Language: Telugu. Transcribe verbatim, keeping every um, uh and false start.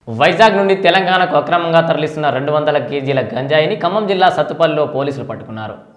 వైజాగ్ నుండి తెలంగాణకు అక్రమంగా తరలిస్తున్న రెండు వందల కేజీల గంజాయిని ఖమ్మం జిల్లా సత్తుపల్లిలో పోలీసులు పట్టుకున్నారు.